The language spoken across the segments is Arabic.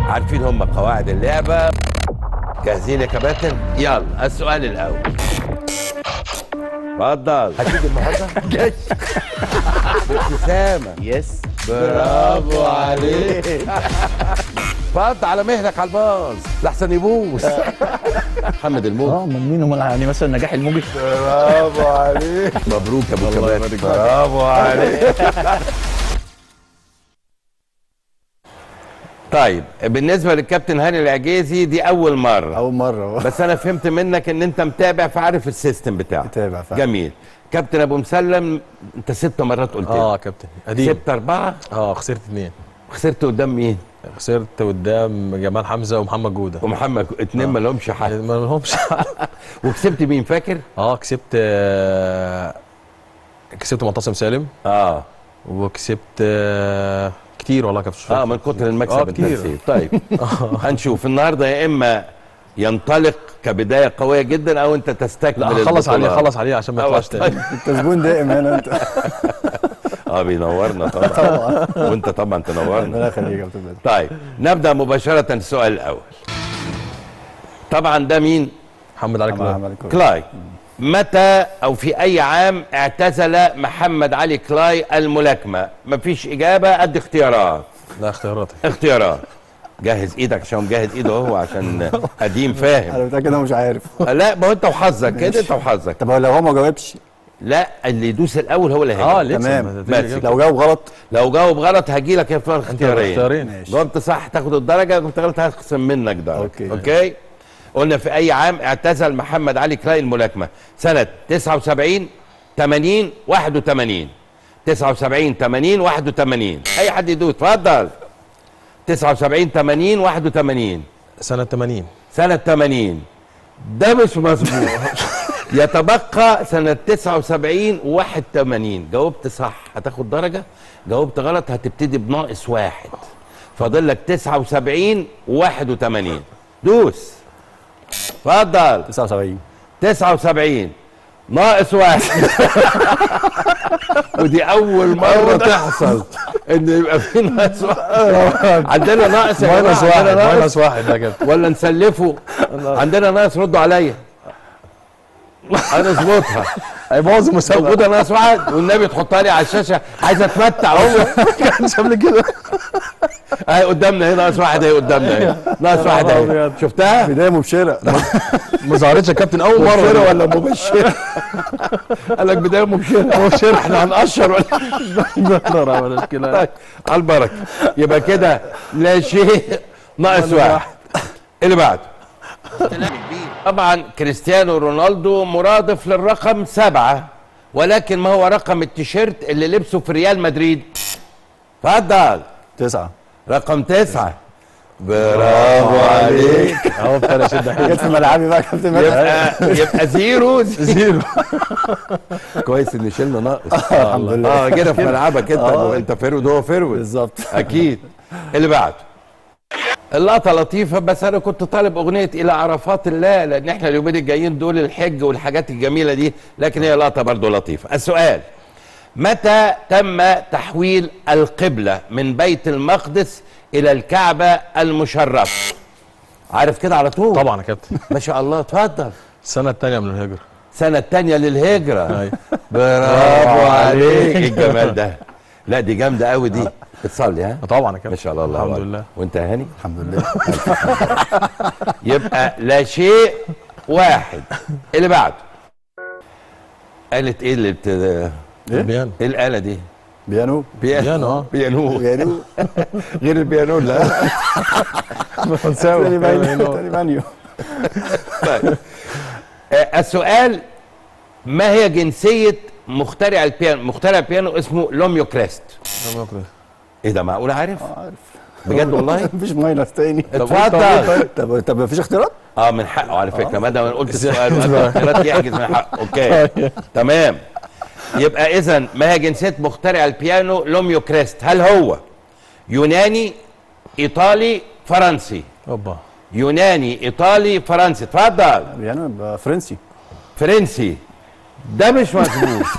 عارفين هم قواعد اللعبة. جاهزين يا كباتن؟ يلا السؤال الأول. اتفضل. هتيجي النهارده؟ جاي. بابتسامة. يس. برافو عليك. اتفضل على مهلك على الباص لحسن يبوس. محمد الموجي. من مين هم يعني مثلا نجاح الموجي؟ برافو عليك. مبروك يا ابو كباتن. برافو عليك. طيب بالنسبه للكابتن هاني العجيزي دي اول مره بس انا فهمت منك ان انت متابع فعارف السيستم بتاعه. متابع فعلا. جميل. كابتن ابو مسلم انت 6 مرات قلت لي. كابتن قديم. كسبت 4. خسرت 2. خسرت قدام مين؟ خسرت قدام جمال حمزه ومحمد جوده. ومحمد 2 ما لهمش حق. ما لهمش وكسبت مين فاكر؟ كسبت معتصم سالم. وكسبت كتير والله كابتن. من كتر المكسب انت كتير. نسيت. طيب هنشوف النهارده يا اما ينطلق كبدايه قويه جدا او انت تستكمل. لا خلص عليه عشان ما يطلعش تاني. انت زبون دائم هنا انت. بينورنا طبعا. وانت طبعا تنورنا. ربنا يخليك يا كابتن. طيب نبدا مباشره السؤال الاول. طبعا ده مين؟ محمد علي كلاي. متى او في اي عام اعتزل محمد علي كلاي الملاكمه؟ مفيش اجابه قد اختيارات. لا اختيارات. جهز ايدك عشان مجهز ايده هو عشان قديم فاهم. انا متاكد انا مش عارف. لا ما هو انت وحظك كده، انت وحظك. طب لو هو ما جاوبش؟ لا اللي يدوس الاول هو اللي هيجاوب. تمام. لو جاوب غلط هجي لك في اختيارين. جاوبت صح تاخد الدرجه، جاوبت غلط هخصم منك درجه. اوكي. قلنا في اي عام اعتزل محمد علي كلاي الملاكمه؟ سنه 79 80 81. 79 80 81. اي حد يدوس اتفضل. 79 80 81. سنه 80. سنه 80 ده مش مظبوط. يتبقى سنه 79 81. جاوبت صح هتاخد درجه، جاوبت غلط هتبتدي بناقص 1. فاضل لك 79 81. دوس اتفضل. 79 ناقص 1. ودي اول مره تحصل ان يبقى في ناقص 1. عندنا ناقص يا جماعه. ماينس 1 ده كده ولا نسلفه؟ عندنا ناقص ردوا عليا. انا اظبطها. هيبوظ المسابقه. موجوده ناقص 1 والنبي تحطها لي على الشاشه. عايز اتمتع. هو ما كانش قبل كده. اهي قدامنا اهي ناقص 1 اهي قدامنا اهي ناقص 1 اهي. شفتها؟ بدايه مبشره. ما ظهرتش يا كابتن اول مره. مبشره ولا مبشره؟ قال لك بدايه مبشره. احنا هنقشر ولا مشكله. طيب على البركه. يبقى كده لا شيء ناقص 1. اللي بعده. طبعا كريستيانو رونالدو مرادف للرقم 7، ولكن ما هو رقم التيشيرت اللي لبسه في ريال مدريد؟ اتفضل. 9. رقم 9. برافو عليك. اهو ابتدى يشد حيله. جت في ملعبي بقى يا كابتن. يبقى 0. كويس ان شلنا ناقص. الحمد لله. كده في ملعبك انت فرود وهو فرود. بالظبط. اكيد. اللي بعده. اللقطة لطيفة بس أنا كنت طالب أغنية إلى عرفات الله لأن إحنا اليومين الجايين دول الحج والحاجات الجميلة دي، لكن هي لقطة برضو لطيفة. السؤال: متى تم تحويل القبلة من بيت المقدس إلى الكعبة المشرفة؟ عارف كده على طول؟ طبعا يا كابتن. ما شاء الله. اتفضل. السنة الثانية من الهجرة. السنة الثانية للهجرة. برافو عليك. الجمال ده. لا دي جامدة قوي دي. بتصلي ها؟ طبعا يا كابتن. ما شاء الله. الحمد لله. وانت يا هاني؟ الحمد لله. يبقى لا شيء 1. اللي بعده. آلة ايه اللي البيانو. ايه الآلة دي؟ بيانو. بيانو. غير البيانو. لا فرنساوي. بانيو. طيب السؤال: ما هي جنسية مخترع البيانو؟ مخترع البيانو اسمه لوميو كريست. ايه ده معقول عارف؟ عارف بجد والله؟ مفيش ماينس تاني. اتفضل. طب مفيش اختيارات؟ من حقه على فكره ما دام انا قلت السؤال والاختيارات يحجز من حقه. اوكي تمام. يبقى اذا ما هي جنسيه مخترع البيانو لوميو كريست؟ هل هو يوناني، ايطالي، فرنسي؟ يوناني، ايطالي، فرنسي. اتفضل. بيانو يبقى فرنسي. فرنسي. ده مش مظبوط.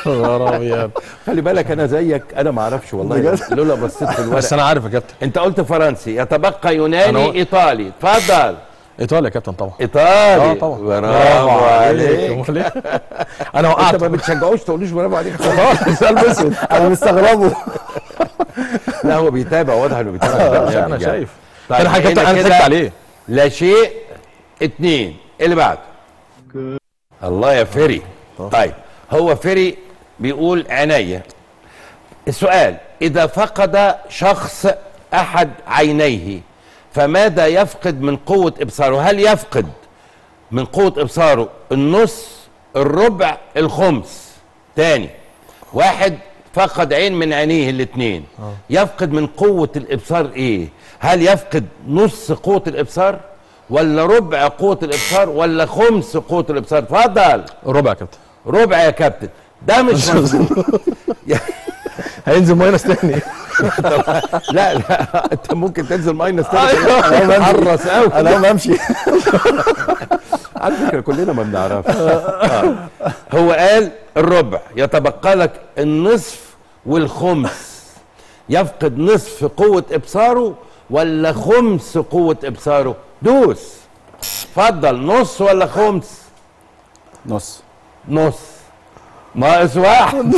نهار ابيض. خلي بالك انا زيك، انا ما اعرفش والله بجد؟ لولا بصيت في بس الورق. انا عارف يا كابتن. انت قلت فرنسي، يتبقى يوناني أنا ايطالي. اتفضل. ايطاليا يا كابتن طبعا. ايطالي. طبعا. برافو عليك. أمال إيه؟ انا انت وقعت ما بتشجعوش تقولوش برافو عليك خالص. انا مستغربه. لا هو بيتابع، واضح انه بيتابع البرنامج انا يعني. شايف. طيب انا حاجه هنا انا كده ضحكت عليه. لا شيء 2. اللي بعده. الله يا فري. طيب هو فري بيقول عينيا. السؤال: إذا فقد شخص أحد عينيه فماذا يفقد من قوة إبصاره؟ هل يفقد من قوة إبصاره النص، الربع، الخمس؟ تاني، واحد فقد عين من عينيه الاتنين، يفقد من قوة الإبصار إيه؟ هل يفقد نص قوة الإبصار، ولا ربع قوة الإبصار، ولا خمس قوة الإبصار؟ اتفضل. ربع يا كابتن. ربع يا كابتن. ده مش مظبوط. هينزل ماينس تاني. لا انت ممكن تنزل ماينس تاني. حرص قوي. انا قوم امشي. على فكره كلنا ما بنعرفش. هو قال الربع، يتبقى لك النصف والخمس. يفقد نصف قوه ابصاره ولا خمس قوه ابصاره؟ دوس. اتفضل. نص ولا خمس؟ نص. نص. ناقص واحد.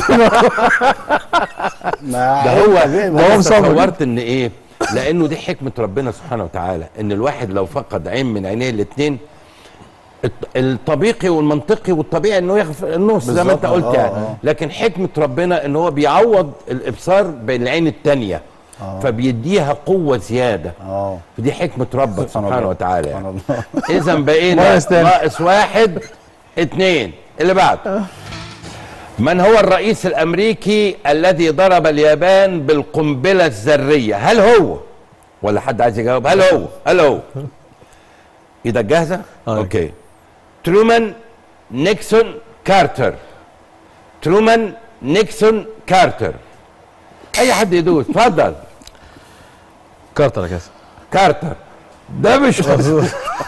ده هو تصورت ان ايه؟ لانه دي حكمه ربنا سبحانه وتعالى، ان الواحد لو فقد عين من عينيه الاثنين، الطبيعي والمنطقي والطبيعي انه ياخد النص زي ما انت قلت يعني. لكن حكمه ربنا ان هو بيعوض الابصار بالعين الثانيه، فبيديها قوه زياده. فدي حكمه ربك سبحانه وتعالى يعني. اذا بقينا ناقص واحد 2. اللي بعده. من هو الرئيس الامريكي الذي ضرب اليابان بالقنبله الذريه؟ هل هو، ولا حد عايز يجاوب؟ هل هو ايدك جاهزه؟ اوكي. ترومان، نيكسون، كارتر. ترومان، نيكسون، كارتر. اي حد يدوس. اتفضل. كارتر يا كابتن. كارتر. ده مش مظبوط.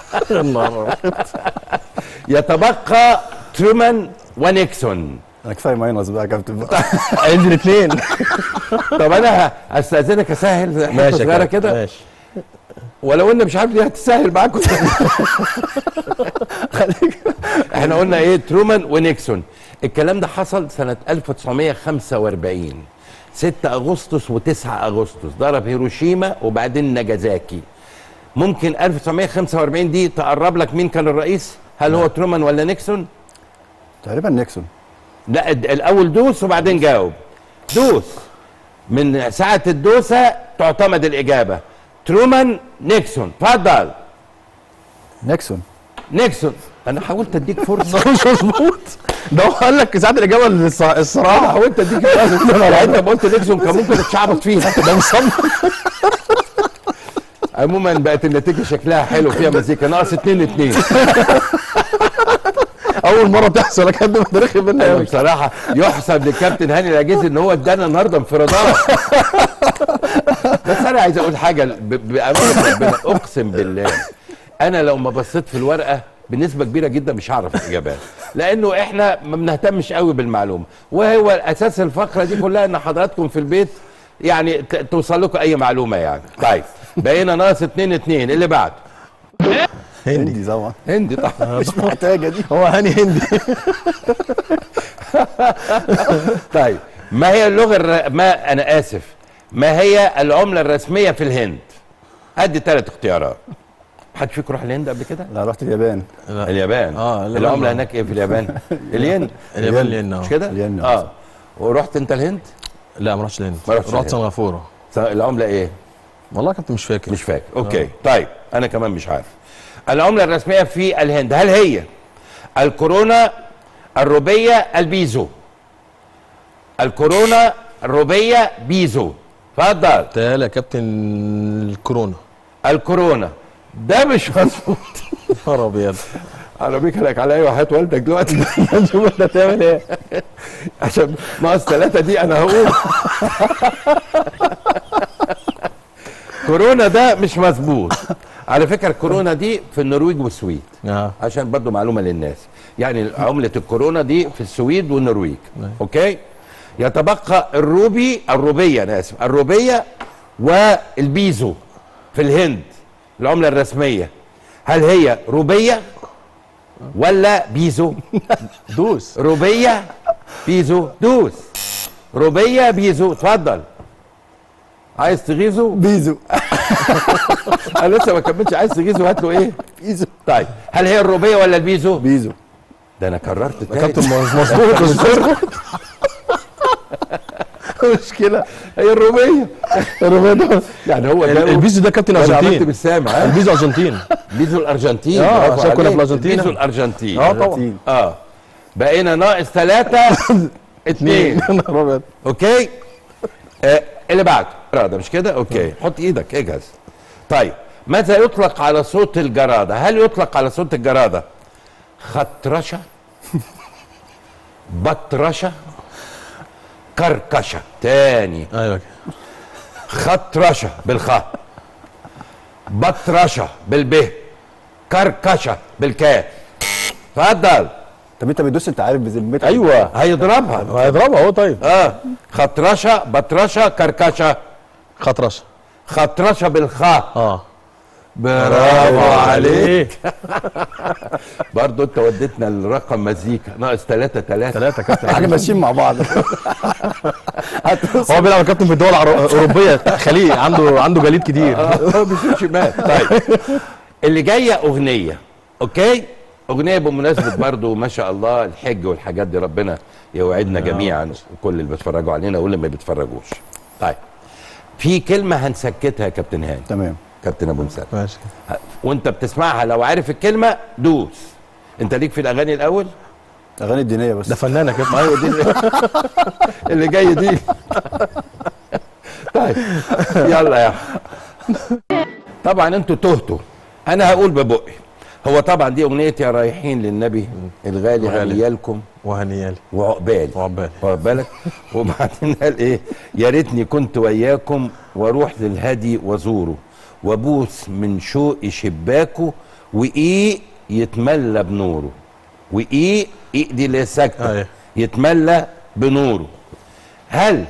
يتبقى ترومان ونيكسون. انا كفايه ماينس بقى يا كابتن. هينزل 2. طب انا هستاذنك اسهل حته صغيره كده. ماشي. ولو ان مش عارف دي هتسهل معاكم. احنا قلنا ايه؟ ترومان ونيكسون. الكلام ده حصل سنه 1945، 6 اغسطس و9 اغسطس. ضرب هيروشيما وبعدين ناجازاكي. ممكن 1945 دي تقرب لك مين كان الرئيس؟ هل هو ترومان ولا نيكسون؟ تقريبا نيكسون. لا الاول دوس وبعدين جاوب. دوس. من ساعه الدوسه تعتمد الاجابه. ترومان، نيكسون. اتفضل. نيكسون. نيكسون. انا حاولت اديك فرصه. مش مظبوط. ده هو قال لك ساعات الاجابه انا الصراحه. حاولت اديك فرصه. انت قلت نيكسون كان ممكن تتشعبط فيها. ده مصمم. عموما بقت النتيجه شكلها حلو، فيها مزيكا. ناقص 2-2. اول مره تحصل يا كابتن. ده رخم مني أيوة قوي. بصراحه يحسب للكابتن هاني العجيزي ان هو ادانا النهارده انفرادات. بس انا عايز اقول حاجه بامانه ربنا، اقسم بالله انا لو ما بصيت في الورقه بنسبه كبيره جدا مش هعرف الاجابات، لانه احنا ما بنهتمش قوي بالمعلومه. وهو اساس الفقره دي كلها ان حضراتكم في البيت يعني توصل لكم اي معلومه يعني. طيب بقينا ناقص 2-2. اللي بعده. هندي طبعا. هندي طبعا. مش محتاجه دي. هو هاني هندي. طيب ما هي اللغه ما انا اسف، ما هي العمله الرسميه في الهند؟ ادي 3 اختيارات. حد فيكم راح الهند قبل كده؟ لا رحت اليابان. اليابان. العمله هناك ايه في اليابان؟ الين. اليابان الين. مش كده؟ الين. ورحت انت الهند؟ لا ما رحتش الهند. ما رحتش رحت سنغافوره. العمله ايه؟ والله كنت مش فاكر. مش فاكر. اوكي. طيب انا كمان مش عارف. العمله الرسميه في الهند هل هي الكورونا، الروبيه، البيزو؟ الكورونا، الروبيه، بيزو. اتفضل. تعالى يا كابتن. الكورونا. الكورونا. ده مش مظبوط. نهار ابيض. انا بيكلك على ايه وحياه والدك دلوقتي. شوف انت هتعمل ايه. عشان ناقص 3 دي انا هقول. كورونا ده مش مظبوط. على فكره الكورونا دي في النرويج والسويد. عشان برضو معلومه للناس. يعني عمله الكورونا دي في السويد والنرويج. اوكي. يتبقى الروبيه، انا اسف، الروبيه والبيزو في الهند العمله الرسميه. هل هي روبيه ولا بيزو؟ دوس. روبيه بيزو، دوس. روبيه بيزو، اتفضل. عايز تغيظه؟ بيزو. انا لسه ما كملتش. عايز تغيظه هات له ايه؟ بيزو. طيب هل هي الروبيه ولا البيزو؟ بيزو. ده انا كررت تاني. كابتن مظبوط مظبوط. مشكله. هي الروبيه. الروبيه ده يعني هو ده البيزو ده كابتن انا عملت ارجنتين. بالسامع. ها؟ البيزو ارجنتين. بيزو الارجنتين. اه، برافو عشان كنا عليك. في الأرجنتين. بيزو الارجنتين. اه طبعا. اه بقينا ناقص 3 2. يا نهار ابيض. اوكي. اللي بعده جراده مش كده؟ اوكي. حط ايدك اجهز. طيب ماذا يطلق على صوت الجراده؟ هل يطلق على صوت الجراده خطرشه، بطرشه، كركشه؟ تاني. ايوه كده. خطرشه بالخاء، بطرشه بالب، كركشه بالكاف. اتفضل. طب انت بتدوس، انت عارف بذمتك. ايوه هيضربها. هيضربها اهو. طيب خطرشه، بطرشه، كركشه. خطرشه. خطرشه بالخاء. اه برافو عليك. عليك. برضه انت وديتنا الرقم مزيكا ناقص 3 ثلاثه كابتن. احنا ماشيين مع بعض. هو بيلعب كابتن في الدول الاوروبيه، خليج، عنده جليد كتير. بيشوف شمال. طيب اللي جايه اغنيه. اوكي. اغنيه بمناسبه برضه ما شاء الله الحج والحاجات دي، ربنا يوعدنا جميعا وكل اللي بيتفرجوا علينا واللي ما بيتفرجوش. طيب في كلمه هنسكتها يا كابتن هاني. تمام. كابتن ابو مسلم. ماشي. وانت بتسمعها لو عارف الكلمه دوس. انت ليك في الاغاني الاول؟ اغاني الدينيه بس. ده فنانه كابتن. ايوه دي اللي جاي دي. طيب يلا يا طبعا انتوا تهتوا. انا هقول ببقي. هو طبعا دي اغنيه يا رايحين للنبي الغالي، هنيالكم وهنيالي وعقبالي. وعقبالي. واخد بالك؟ وبعدين قال ايه؟ يا ريتني كنت وياكم واروح للهدي وازوره وابوس من شوق شباكه وايه يتملى بنوره. وايه دي اللي هي ساكته. أيوة. يتملى بنوره. هل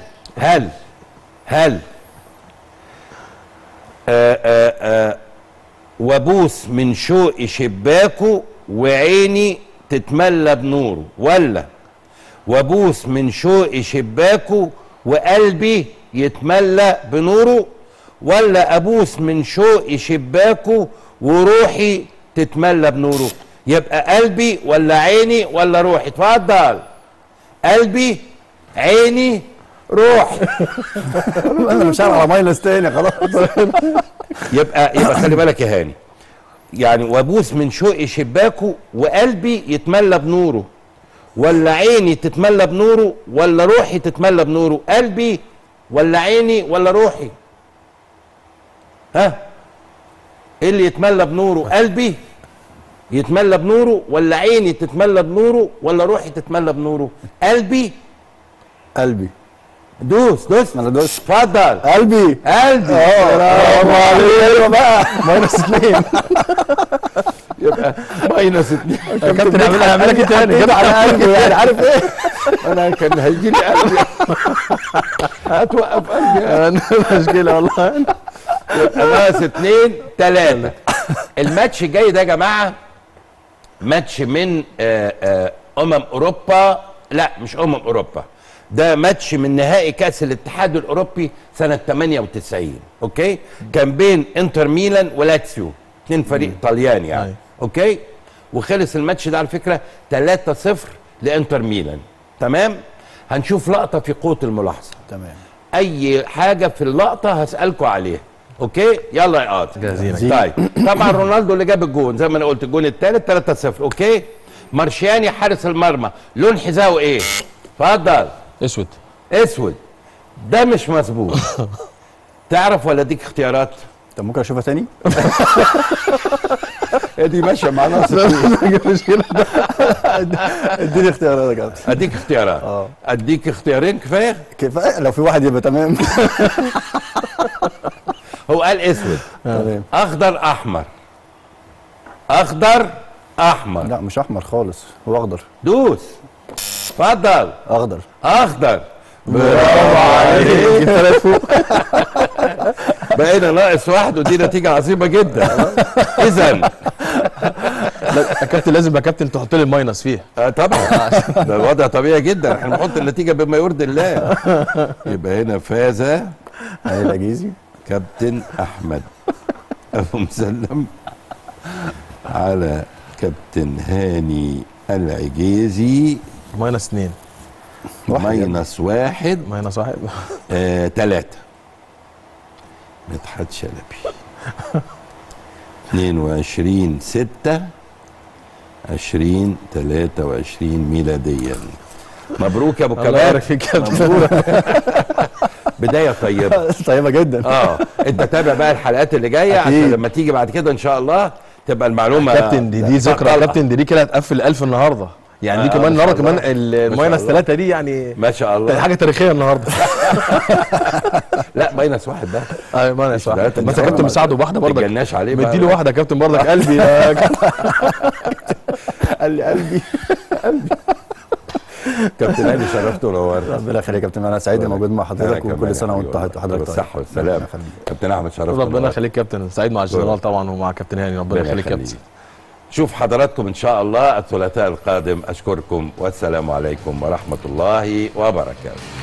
وابوس من شوق شباكه وعيني تتملى بنوره، ولا وابوس من شوق شباكه وقلبي يتملى بنوره، ولا ابوس من شوق شباكه وروحي تتملى بنوره؟ يبقى قلبي ولا عيني ولا روحي؟ اتفضل. قلبي، عيني، روحي. انا مش عارف على ماينس تاني خلاص. يبقى خلي بالك يا هاني. يعني وابوس من شوق شباكه وقلبي يتملى بنوره، ولا عيني تتملى بنوره، ولا روحي تتملى بنوره؟ قلبي ولا عيني ولا روحي؟ ها؟ ايه اللي يتملى بنوره؟ قلبي يتملى بنوره، ولا عيني تتملى بنوره، ولا روحي تتملى بنوره؟ قلبي. قلبي. دوس. انا دوس. اتفضل. قلبي. برافو عليك بقى. ماينس 2. يبقى ماينس 2. كابتن هعمل لك ايه تاني؟ كده على قلبي يعني عارف ايه؟ انا كان هيجي لي قلبي. هتوقف قلبي. مشكله والله. يبقى ناقص 2-3. الماتش جاي ده يا جماعه ماتش من اوروبا. لا مش اوروبا، ده ماتش من نهائي كاس الاتحاد الاوروبي سنه 98. اوكي. كان بين انتر ميلان ولاتسيو، 2 فريق طلياني يعني. أيوة. اوكي. وخلص الماتش ده على فكره 3-0 لانتر ميلان. تمام. هنشوف لقطه في قوه الملاحظه. تمام. اي حاجه في اللقطه هسالكم عليها. اوكي. يلا يا قاضي. جاهزين. طيب طبعا رونالدو اللي جاب الجون زي ما انا قلت، الجون الثالث 3-0. اوكي. مارشياني حارس المرمى لون حذاءه ايه؟ اتفضل. اسود. اسود. ده مش مظبوط. تعرف ولا اديك اختيارات؟ طب ممكن اشوفها تاني؟ دي ماشيه معانا. مشكله. اديني اختيارات يا كابتن. اديك اختيارات. اديك اختيارين كفايه. كفايه لو في واحد يبقى تمام. هو قال اسود. تمام. اخضر احمر. اخضر احمر. لا مش احمر خالص، هو اخضر. دوس. اتفضل. اخضر. اخضر. برافو عليك. بقينا ناقص واحد ودي نتيجه عظيمه جدا. اذا لا يا كابتن لازم يا كابتن تحط لي الماينس فيها. طبعا ده الوضع طبيعي جدا، احنا بنحط النتيجه بما يرضي الله. يبقى هنا فاز علي العجيزي. كابتن احمد ابو مسلم على كابتن هاني العجيزي. ماينس 2. ماينس 1. ماينس 1. 3. مدحت شلبي. 22/6/2023 ميلاديا. مبروك يا ابو الله كمال. يبارك فيك يا كابتن. بدايه طيبه. طيبه جدا. انت تابع بقى الحلقات اللي جايه عشان لما تيجي بعد كده ان شاء الله تبقى المعلومه. كابتن دي ذكرى يا كابتن، دي كده هتقفل 1000 النهارده يعني. دي كمان النهارده كمان الماينس 3 دي يعني ما شاء الله حاجه تاريخيه النهارده. لا ماينس 1 ده. ايوه ماينس 1. ثلاثة بس يا كابتن مساعده بواحده ما برضك. تجناش عليه بقى. مديله واحده يا كابتن برضك. قلبي يا كابتن. قال لي قلبي. كابتن هاني شرفته ونورت. ربنا يخليك يا كابتن، انا سعيد موجود مع حضرتك، وكل سنه وانت حضرتك بالصحه والسلامه. كابتن احمد شرفته. ربنا يخليك كابتن، سعيد مع الجنرال طبعا ومع كابتن هاني. ربنا يخليك كابتن. شوف حضراتكم ان شاء الله الثلاثاء القادم. اشكركم والسلام عليكم ورحمه الله وبركاته.